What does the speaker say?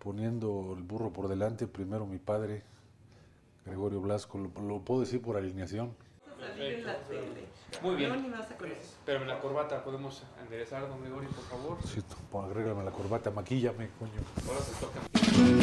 poniendo el burro por delante, primero mi padre, Gregorio Blasco, lo puedo decir por alineación. Salir en la tele. Muy bien. No, ni me vas a conocer. Pero en la corbata podemos enderezar, don Gregorio, por favor. Sí, agrégame la corbata, maquíllame, coño. Ahora se toca.